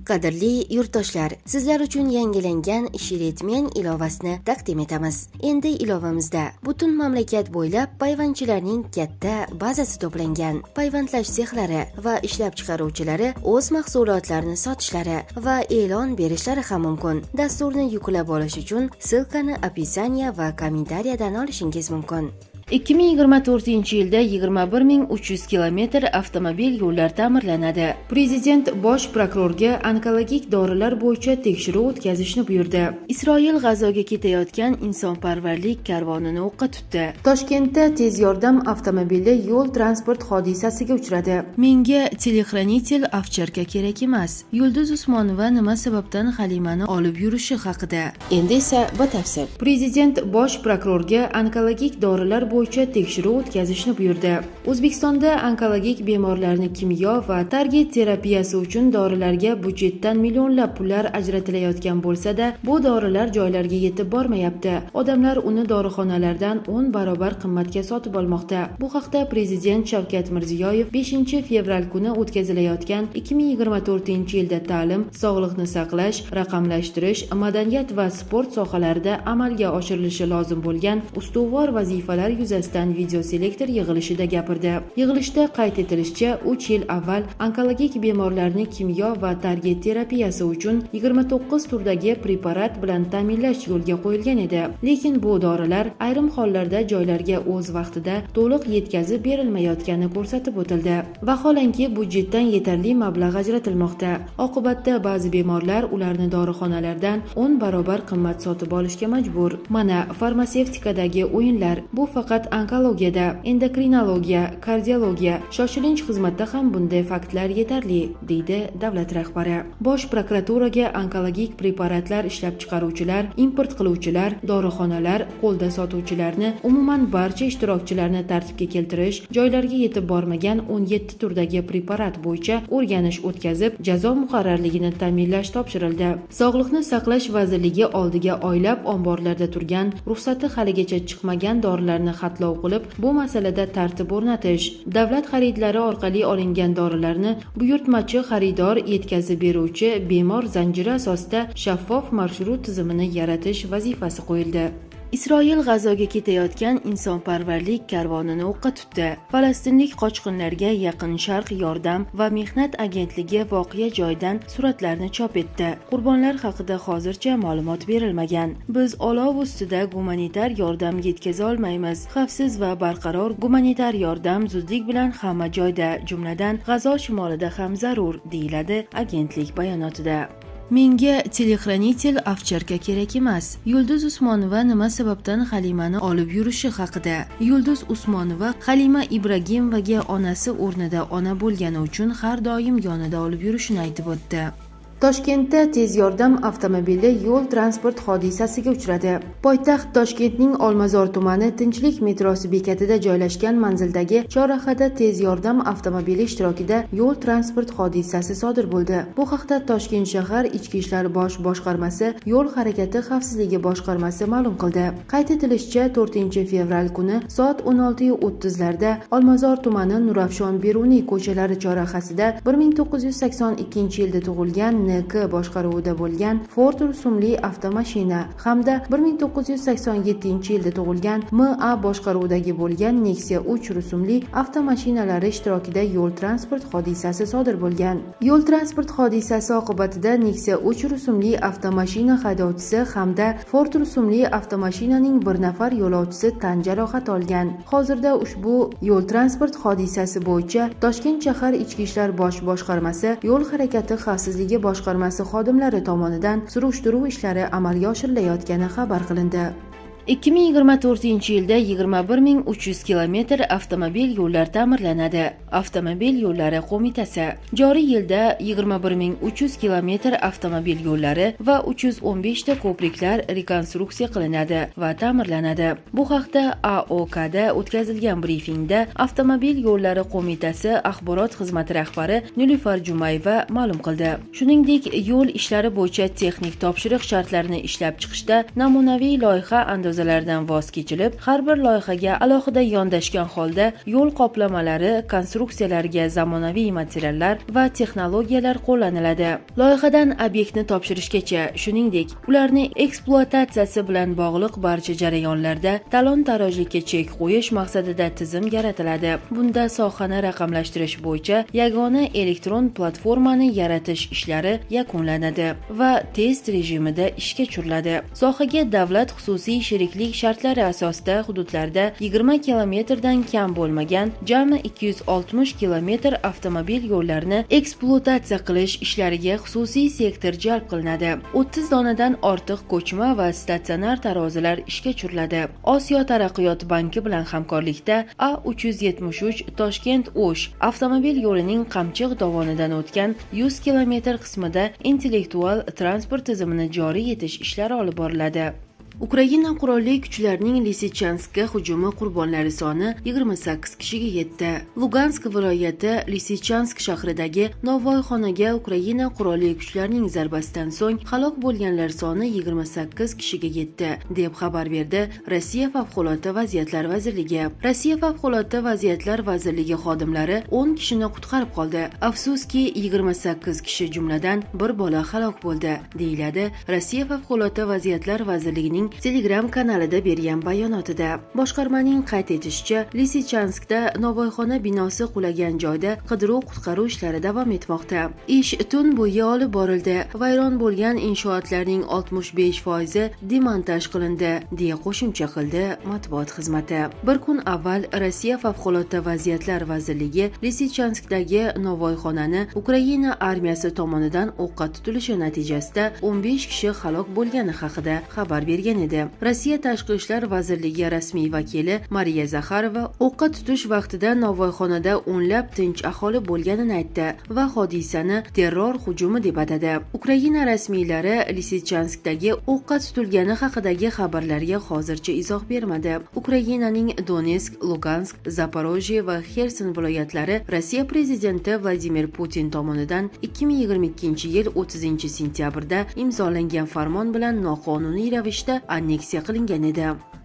Qadrli yurtdoshlar, sizlar uchun yangilangan Shiretmen ilovasini taqdim etamiz. Endi ilovamizda butun mamlakat bo'ylab payvandchilarning katta bazasi to'plangan. Payvandlash sexlari va ishlab chiqaruvchilari o'z mahsulotlarini sotishlari va e'lon berishlari ham mumkin. Dasturni yuklab olish uchun silkani opisiya va kommentariyadan olishingiz mumkin. 2024-yilda 21300 kilometr avtomobil yo'llar ta'mirlanadi. Prezident bosh prokurorga onkologik dorilar bo'yicha tekshiruv o'tkazishni buyurdi. Isroil G'azoga ketayotgan insonparvarlik karvonini o'qqa tutdi. Toshkentda tez yordam avtomobili yo'l transport hodisasiga uchradi. Menga telexranitel ovcharka kerak emas. Yulduz Usmonova nima sababdan Halimani olib yurishi haqida. Endi esa batafsil. Prezident bosh prokurorga onkologik dorilar bo'yicha tekshiruv o'tkazishni buyurdi. O'zbekistonda onkologik bemorlarni kimyo va target terapiyasi uchun dorilarga budjetdan millionlab pullar ajratilayotgan bo'lsa-da, bu dorilar joylarga yetib bormayapti. Odamlar uni dorixonalardan 10 barobar qimmatga sotib olmoqda. Bu haqda Prezident Shavkat Mirziyoyev 5-fevral kuni o'tkazilayotgan 2024-yilda ta'lim, sog'liqni saqlash, raqamlashtirish, madaniyat va sport sohalarida amalga oshirilishi lozim bo'lgan ustuvor vazifalar yuzasidan videoselektor yig'ilishida gapirdi. Yig'ilishda qayd etilishicha, 3 yil avval onkologik bemorlarni kimyo va target terapiyasi uchun 29 turdagi preparat bilan ta'minlash yo'lga qo'yilgan edi. Lekin bu dorilar ayrim hollarda joylarga o'z vaqtida to'liq yetkazib berilmayotgani ko'rsatib o'tildi. Vaholanki budjetdan yetarli mablag' ajratilmoqda. Oqibatda ba'zi bemorlar ularni dorixonalardan 10 barobar qimmat sotib olishga majbur. Mana farmatsevtikadagi o'yinlar. Bu faqat onkologiyada, endokrinologiya, kardiologiya, shoshilinch xizmatda ham bunday faktlar yetarli, deydi davlat rahbari. Bosh prokuraturaga onkologik preparatlar ishlab chiqaruvchilar, import qiluvchilar, dorixonalar, qo'lda sotuvchilarni, umuman barcha ishtirokchilarni tartibga keltirish, joylarga yetib bormagan 17 turdagi preparat bo'yicha o'rganish o'tkazib, jazo muqarrarligini ta'minlash topshirildi. Sog'liqni saqlash vazirligi oldiga oylab omborlarda turgan, ruxsati haligacha chiqmagan dorilarni xatlov qilib, bu masalada tartib o'rnatish, davlat xaridlari orqali olingan dorilarni buyurtmachi xaridor yetkazib beruvchi bemor zanjiri asosida shaffof marshrut tizimini yaratish vazifasi qo'yildi. Isroil G'azoga ketayotgan insonparvarlik karvonini o'qqa tutdi. Falastinlik qochqinlarga Yaqin Sharq yordam va mehnat agentligi voqea joyidan suratlarni chop etdi. Qurbonlar haqida hozircha ma'lumot berilmagan. Biz olov ustida gumanitar yordam yetkaza olmaymiz. Xavfsiz va barqaror gumanitar yordam zudlik bilan hamma joyda, jumladan G'azo shimolida ham zarur, deyiladi agentlik bayonotida. Menga telexranitel ovcharka kerak emas. Yulduz Usmonova nima sababdan Halimani olib yurishi haqida. Yulduz Usmonova Halima Ibragimovaga onasi o'rnida ona bo'lgani uchun har doim yonida olib yurishini aytib o'tdi. Toshkentda tez yordam avtomobili yo'l transport hodisasiga uchradi. Poytaxt Toshkentning Olmazor tumani Tinchlik metrosi bekatida joylashgan manzildagi chorrahada tez yordam avtomobili ishtirokida yo'l transport hodisasi sodir bo'ldi. Bu haqda Toshkent shahar Ichki ishlar bosh boshqarmasi yo'l harakati xavfsizligi boshqarmasi ma'lum qildi. Qayd etilishicha, 4-fevral kuni soat 16:30larda Olmazor tumani Nurafshon Beruniy ko'chalari chorrahasida 1982-yilda tug'ilgan NK boshqaruvida bo'lgan Ford rusumli avtomashina hamda 1987-yilda tug'ilgan MA boshqaruvidagi bo'lgan Nexia 3 rusumli avtomashinalari ishtirokida yo'l transport hodisasi sodir bo'lgan. Yo'l transport hodisasi oqibatida Nexia 3 rusumli avtomashina haydovchisi hamda Ford rusumli avtomashinaning bir nafar yo'lovchisi tan jarohat olgan. Hozirda ushbu yo'l transport hodisasi bo'yicha Toshkent shahar Ichki ishlar bosh boshqarmasi yo'l harakati xavfsizligi boshqarmasi xodimlari tomonidan surishtiruv ishlari amalga oshirilayotgani xabar qilindi. 2024-yilda 21300 kilometr avtomobil yo'llar ta'mirlanadi. Avtomobil yo'llari qo'mitasi joriy yilda 21300 kilometr avtomobil yo'llari va 315 ta ko'priklar rekonstruksiya qilinadi va ta'mirlanadi. Bu haqda AOKda o'tkazilgan brifingda Avtomobil yo'llari qo'mitasi axborot xizmati rahbari Nilufar Jumayeva ma'lum qildi. Shuningdek, yo'l ishlari bo'yicha texnik topshiriq shartlarini ishlab chiqishda namunaviy loyiha andoza tarozilardan voz kechilib, har bir loyihaga alohida yondashgan holda yo'l qoplamalari, konstruksiyalarga zamonaviy materiallar va texnologiyalar qo'llaniladi. Loyihadan obyektni topshirishgacha, shuningdek, ularni ekspluatatsiyasi bilan bog'liq barcha jarayonlarda talon-tarojlikka chek qo'yish maqsadida tizim yaratiladi. Bunda sohani raqamlashtirish bo'yicha yagona elektron platformani yaratish ishlari yakunlanadi va test rejimida ishga tushiriladi. Sohaga davlat xususiy sheriklik shartlari asosida hududlarda 20 kilometrdan kam bo'lmagan jami 260 kilometr avtomobil yo'llarini ekspluatatsiya qilish ishlariga xususiy sektor jalb qilinadi. 30 donadan ortiq ko'chma va statsionar tarozilar ishga tushiriladi. Osiyo taraqqiyot banki bilan hamkorlikda A373 Toshkent-O'sh avtomobil yo'lining Qamchiq dovonidan o'tgan 100 kilometr qismida intellektual transport tizimini joriy etish ishlari olib boriladi. Ukraina qurolli kuchlarining Lisichanskka hujumi qurbonlari soni 28 kishiga yetdi. Lugansk viloyati Lisichansk shahridagi novvoyxonaga Ukraina qurolli kuchlarining zarbasidan so'ng halok bo'lganlar soni 28 kishiga yetdi, deb xabar berdi Rossiya favqulodda vaziyatlar vazirligi. Rossiya favqulodda vaziyatlar vazirligi xodimlari 10 kishini qutqarib qoldi. Afsuski, 28 kishi jumladan bir bola halok bo'ldi, deyiladi Rossiya favqulodda vaziyatlar vazirligining Telegram kanalida bergan bayonotida. Boshqarmaning qayd etishicha, Lisichanskda novvoyxona binosi qulagan joyda qidiruv-qutqaruv ishlari davom etmoqda. Ish tun bo'yi olib borildi. Vayron bo'lgan inshootlarning 65% demontaj qilindi, deya qo'shimcha qildi matbuot xizmati. Bir kun avval Rossiya favqulodda vaziyatlar vazirligi Lisichanskdagi novvoyxonani Ukraina armiyasi tomonidan o'qqa tutilishi natijasida 15 kishi halok bo'lgani haqida xabar bergan edi. Rossiya Tashqi ishlar vazirligi rasmiy vakili Mariya Zakharova o'qqa tutish vaqtida novvoyxonada o'nlab tinch aholi bo'lganini aytdi va hodisani terror hujumi deb atadi. Ukraina rasmiylari Lisichanskdagi o'qqa tutilgani haqidagi xabarlarga hozircha izoh bermadi. Ukrainaning Donetsk, Lugansk, Zaporojye va Xerson viloyatlari Rossiya prezidenti Vladimir Putin tomonidan 2022-yil 30-sentyabrda imzolangan farmon bilan noqonuniy ravishda anneksiya qilingan edi.